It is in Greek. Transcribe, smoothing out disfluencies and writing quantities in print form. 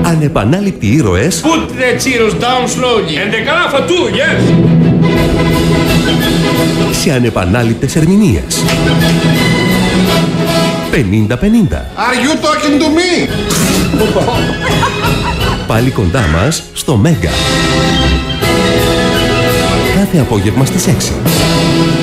Ανεπανάληπτοι ήρωες. Put the cheers down slowly. And the carafa too, yes. Σε ανεπανάληπτες ερμηνείες. 50-50. Are you talking to me? Πάλι κοντά μας στο Μέγκα. Κάθε απόγευμα στις 6.